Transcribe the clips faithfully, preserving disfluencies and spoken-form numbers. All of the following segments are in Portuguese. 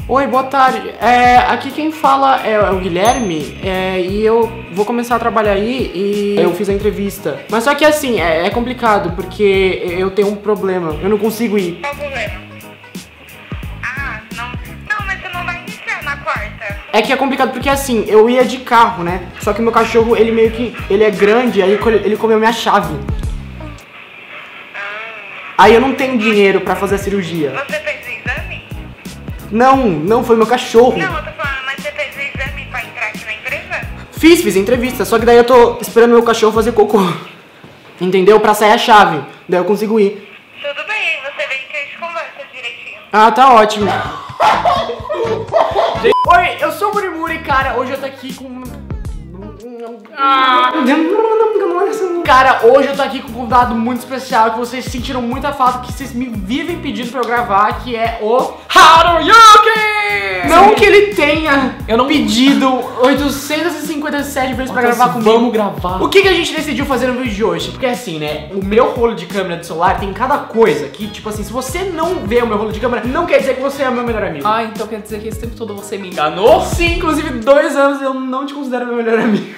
Oi, boa tarde. É, aqui quem fala é, é o Guilherme é, e eu vou começar a trabalhar aí e eu fiz a entrevista. Mas só que assim, é, é complicado porque eu tenho um problema, eu não consigo ir. Qual o problema? Ah, não. Não, mas você não vai iniciar na quarta. É que é complicado porque assim, eu ia de carro, né? Só que meu cachorro, ele meio que, ele é grande, aí ele comeu minha chave. Aí eu não tenho dinheiro pra fazer a cirurgia. Você fez o exame? Não, não, foi meu cachorro. Não, eu tô falando, mas você fez o exame pra entrar aqui na empresa? Fiz, fiz a entrevista, só que daí eu tô esperando meu cachorro fazer cocô. Entendeu? Pra sair a chave. Daí eu consigo ir. Tudo bem, você vem que a gente conversa direitinho. Ah, tá ótimo. Oi, eu sou o Murimuri, cara. Hoje eu tô aqui com... Ah. Cara, hoje eu tô aqui com um convidado muito especial que vocês sentiram muita falta, que vocês me vivem pedindo pra eu gravar, que é o Haruyuki! Não que ele tenha eu não... pedido oitocentas e cinquenta e sete vezes pra gravar comigo. Vamos gravar. O que, que a gente decidiu fazer no vídeo de hoje? Porque assim, né, o meu rolo de câmera do celular tem cada coisa que, tipo assim, se você não vê o meu rolo de câmera, não quer dizer que você é meu melhor amigo. Ah, então quer dizer que esse tempo todo você me enganou? Sim, inclusive dois anos eu não te considero meu melhor amigo.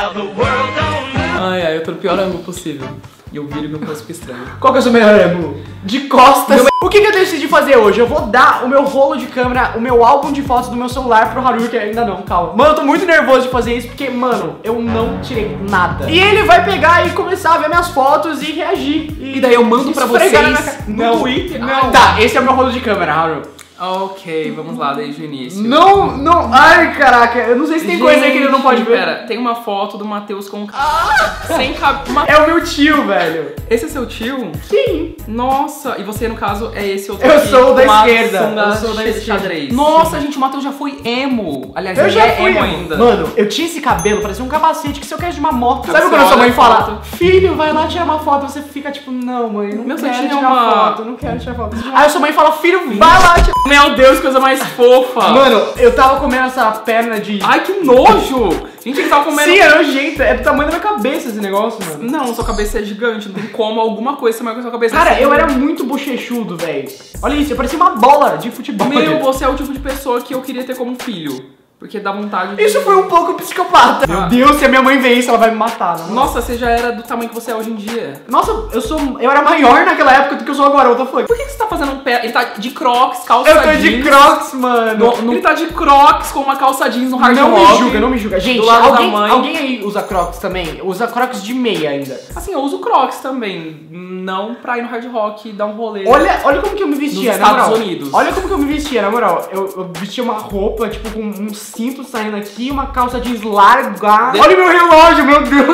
Ai, ai, eu tô no pior ângulo possível. E eu viro meu rosto estranho. Qual que é o seu melhor ângulo? De costas. Meu... O que, que eu decidi fazer hoje? Eu vou dar o meu rolo de câmera, o meu álbum de fotos do meu celular pro Haruki. Ainda não, calma. Mano, eu tô muito nervoso de fazer isso porque, mano, eu não tirei nada. E ele vai pegar e começar a ver minhas fotos e reagir. E, e daí eu mando pra vocês no não. Twitter. Não. Tá, esse é o meu rolo de câmera, Haru. Ok, vamos lá desde o início. Não, não, ai caraca, eu não sei se tem Gente, coisa aí que ele não pode ver. Pera, tem uma foto do Matheus com ah, sem cabelo. É o meu tio, velho. Esse é seu tio? Sim. Nossa, e você no caso é esse outro Eu aqui, sou da uma esquerda. Eu sou da esquerda. Xadrez. Nossa, gente, o Matheus já foi emo. Aliás, eu ele já é fui emo ainda. Mano, eu tinha esse cabelo, parecia um capacete que se eu quero de uma moto. Sabe Você quando a sua olha mãe a fala, foto. filho, vai lá tirar uma foto, você fica tipo, não mãe, não Meu, quero você tirar tinha uma- foto, não quero tirar foto. Aí a sua mãe fala, filho, vai lá tirar. Meu Deus, coisa mais fofa. Mano, eu tava comendo essa perna de... Ai, que nojo. Gente, ele tava comendo... Sim, é nojento, é do tamanho da minha cabeça esse negócio, mano. Não, sua cabeça é gigante, não tem como alguma coisa ser maior que a sua cabeça. Cara, assim. eu era muito bochechudo, velho. Olha isso, eu parecia uma bola de futebol. Meu, você é o tipo de pessoa que eu queria ter como filho. Porque dá vontade de... Isso foi um pouco psicopata. Meu Deus, se a minha mãe ver isso, ela vai me matar. Não? Nossa, você já era do tamanho que você é hoje em dia. Nossa, eu sou. Eu era maior naquela época do que eu sou agora, what the fuck? Por que, que você tá fazendo um pé? Ele tá de crocs, calça Eu tô jeans. de crocs, mano. No, no... Ele tá de crocs com uma calça jeans no hard Não rock. me julga, não me julga. Gente, do lado alguém, da mãe. alguém aí usa crocs também? Usa crocs de meia ainda. Assim, eu uso crocs também. Não pra ir no hard rock e dar um rolê. Olha, olha como que eu me vestia, Nos na Estados moral. Unidos. Olha como que eu me vestia, na moral. Eu, eu vestia uma roupa, tipo, com um cinto saindo aqui, uma calça jeans larga. Olha o meu relógio, meu Deus.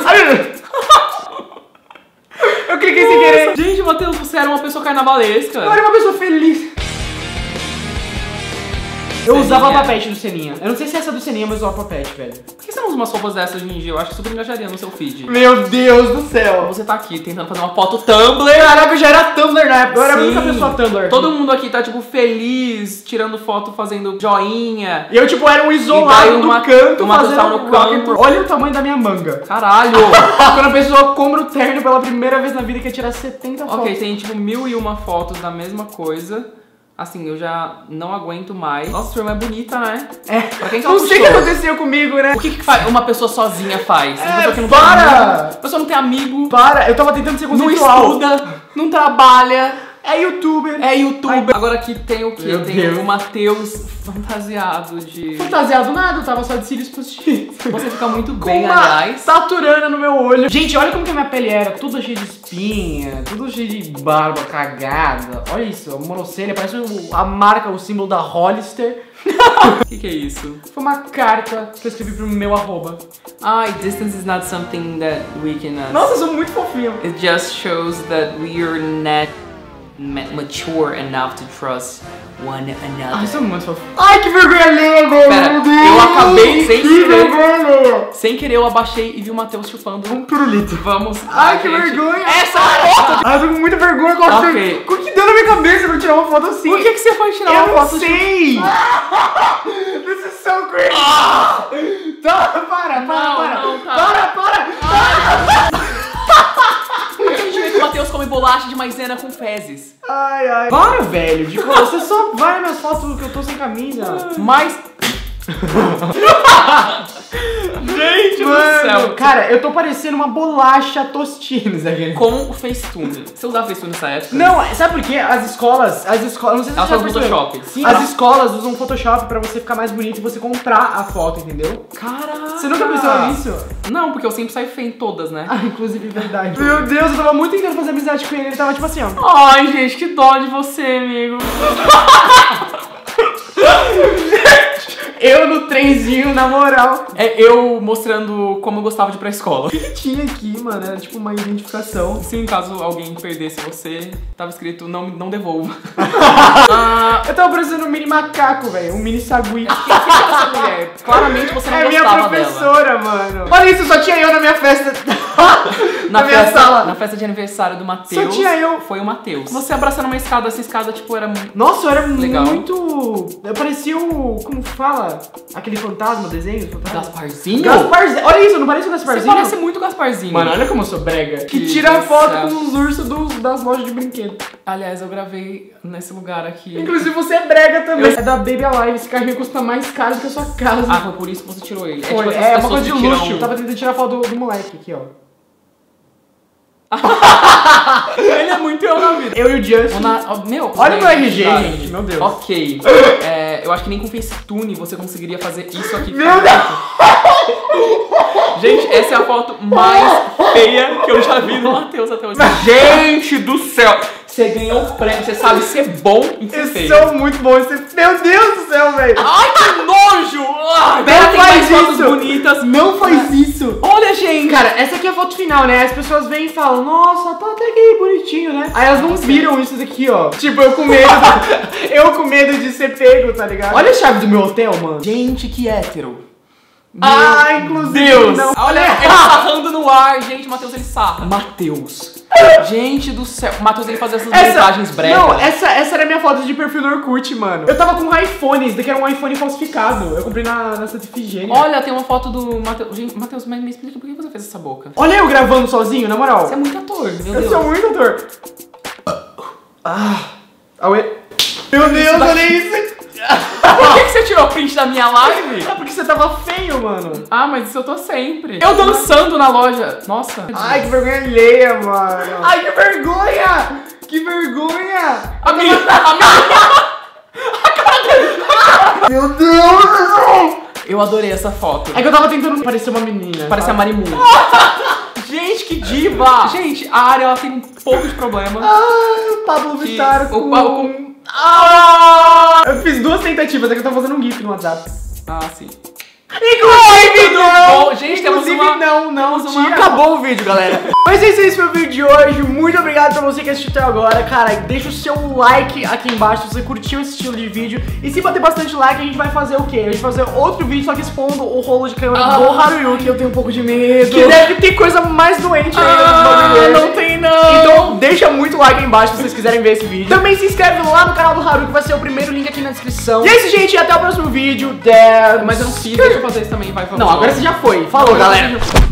Eu cliquei sem querer. Gente, Matheus, você era uma pessoa carnavalesca. Eu era uma pessoa feliz. Eu Seninha. usava a papete do Seninha. Eu não sei se é essa do Seninha, mas eu usava papete, velho. Por que você não usa umas roupas dessas hoje em dia? Eu acho que super engajaria no seu feed. Meu Deus do céu. Você tá aqui tentando fazer uma foto Tumblr. Caraca, eu já era Tumblr na época. Eu era a Sim. única pessoa Tumblr. Todo mundo aqui tá, tipo, feliz, tirando foto, fazendo joinha. E eu, tipo, era um isolado E daí uma- no canto, uma fazendo pessoa no rock and canto. roll. Olha o tamanho da minha manga. Caralho! Quando a pessoa compra o terno pela primeira vez na vida, quer tirar setenta fotos. Ok, tem, tipo, mil e uma fotos da mesma coisa. Assim, eu já não aguento mais. Nossa, sua irmã é bonita, né? É. Pra quem que Não ela sei o que puxou? aconteceu comigo, né? O que, que faz- uma pessoa sozinha faz? Uma É, pessoa que não para! tem amigo, a pessoa não tem amigo, Para, eu tava tentando ser não conceitual. estuda, não trabalha, É youtuber. é youtuber. Agora aqui tem o quê? Meu Tem Deus. o Matheus fantasiado de... Fantasiado nada, eu tava só de cílios postiços. Você fica muito Com bem, uma aliás. taturana no meu olho. Gente, olha como que a minha pele era. Tudo cheio de espinha, tudo cheio de barba cagada. Olha isso, a monocelha, parece o- a marca, o símbolo da Hollister. O que, que é isso? Foi uma carta que eu escrevi pro meu arroba. Ai, distance is not something that we can... Uh, Nossa, eu sou muito fofinho. It just shows that we are not ma- mature enough to trust one another. Ai, eu sou muito fofinho. Ai, que vergonha alheia, velho. Pera, meu Deus. eu acabei sem Que querer. vergonha alheia. Sem querer, eu abaixei e vi o Matheus chupando. Um pirulito. Vamos. Ai, lá, que gente. vergonha. Essa foto! Ai, eu tô com muita vergonha. Qual que Ok. foi- O que deu na minha cabeça pra tirar uma foto assim? Por que, que você foi tirar Eu uma não foto? sei! This is so crazy! Tá, para, para, Não, para! não, tá. Para, para! A gente vê que o Matheus come bolacha de maisena com fezes. Ai, ai. Para, velho. De boa, você só vai nas fotos que eu tô sem camisa. Mas... Gente Mano, do céu. cara, eu tô parecendo uma bolacha Tostines aqui. Com o Facetune. Você usava Facetune nessa época? Não, sabe por quê? As escolas, as escolas, não sei se Elas você já usam percebeu. Photoshop. Sim, as escolas usam Photoshop pra você ficar mais bonito e você comprar a foto, entendeu? Caraca. Você nunca pensou nisso? Não, porque eu sempre saio feio em todas, né? Ah, inclusive, verdade. Meu Deus, eu tava muito tentando fazer amizade com ele, ele tava tipo assim, ó. Ai, gente, que dó de você, amigo. Eu no trenzinho, na moral. É eu mostrando como eu gostava de ir pra escola. O que, que tinha aqui, mano? Era tipo uma identificação. Se em caso alguém perdesse você, tava escrito não, não devolva. Ah, eu tava parecendo um mini macaco, velho. Um mini sagui. Quem, quem é essa mulher? Claramente você não É minha gostava professora, dela. mano. Olha isso, só tinha eu na minha festa. Na, na minha festa, sala. na festa de aniversário do Matheus. Só tinha eu. Foi o Matheus. Você abraçando uma escada, essa escada, tipo, era muito. Nossa, eu era legal. muito... Eu parecia o... Como fala? Aquele fantasma, desenho? Fantasma? Gasparzinho? Gasparzinho. Olha isso, não parece o Gasparzinho? Você parece muito Gasparzinho. Mano, olha como eu sou brega. Que, Que tira foto céu. com os ursos dos, das lojas de brinquedo. Aliás, eu gravei nesse lugar aqui. Inclusive você é brega também. Eu... É da Baby Alive, esse carrinho custa mais caro do que a sua casa. Ah, foi por isso que você tirou ele. Foi, tipo essas é, uma pessoas coisa de que tiram- luxo. Eu tava tentando tirar foto do, do moleque aqui, ó. Ele é muito eu na vida. Eu e o Justin. Na- ó, meu, Olha o meu R G, tá. gente, meu Deus. Ok. É, eu acho que nem com Facetune você conseguiria fazer isso aqui. Meu Deus! Gente, essa é a foto mais feia que eu já vi no Matheus até hoje. Gente do céu! Você ganhou o prêmio, você sabe ser bom em ser Eu feio. sou muito bom. Esse... Meu Deus do céu, velho. Ai, que nojo! Ah, Não tem mais faz fotos isso. bonitas. Não faz isso. Olha, gente! Cara, essa aqui é a foto final, né? As pessoas vêm e falam, nossa, tá até que bonitinho, né? Aí elas não viram isso daqui, ó. Tipo, eu com medo. eu com medo de ser pego, tá ligado? Olha a chave do meu hotel, mano. Gente, que hétero. Ah, inclusive. Deus! Não. Olha, ele sarrando no ar, gente. Matheus, ele sarra. Matheus. Gente do céu. Matheus, ele fazia essas mensagens bregas. Não, essa, essa era a minha foto de perfil no Orkut, mano. Eu tava com um iPhone, esse daqui era um iPhone falsificado. Eu comprei na, na Santa Efigênia. Olha, tem uma foto do Matheus. Gente, Matheus, mas me explica por que você fez essa boca. Olha eu gravando sozinho, na moral. Você é muito ator, meu eu Deus. sou muito ator. Ah. Auê. Meu Deus, olha isso. Por que, que você tirou print da minha live? É porque você tava feio, mano. Ah, mas isso eu tô sempre. Eu dançando na loja. Nossa. Ai, que vergonha alheia, mano. Ai, que vergonha. Que vergonha. A minha... A minha... Meu Deus. Eu adorei essa foto. É que eu tava tentando parecer uma menina. Parece a sabe? Marimun. Gente, que diva! Gente, a área ela tem um pouco de problema. Ah, o Pablo Que- Vittar o com... Pa- com- Ah! Eu fiz duas tentativas, é que eu tava fazendo um gif no WhatsApp. Ah, sim. Inclusive, tudo não! bom. Gente, temos Inclusive, uma- não, não, temos uma- tira. Acabou o vídeo, galera. Mas esse é isso, foi o vídeo de hoje. Muito obrigado pra você que assistiu até agora. Cara, deixa o seu like aqui embaixo se você curtiu esse estilo de vídeo. E se bater bastante like, a gente vai fazer o quê? A gente vai fazer outro vídeo, só que expondo o rolo de câmera Ah. do Haruyuki. Eu tenho um pouco de medo. Que deve ter coisa mais doente ainda Ah, nesse bagulho dele. não tem não. Então deixa muito like aí embaixo se vocês quiserem ver esse vídeo. Também se inscreve lá no canal do Haruki, vai ser o primeiro link aqui na descrição. E é isso, gente, até o próximo vídeo. Dance. Mas eu não fiz, deixa eu fazer isso também, vai, vamos Não, agora você já foi. Falou, Não, galera. eu-